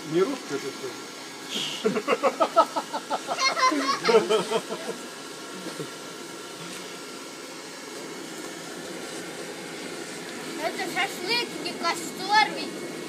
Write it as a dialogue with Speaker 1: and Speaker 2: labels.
Speaker 1: Не русская это что?
Speaker 2: Это шашлык, не касторный.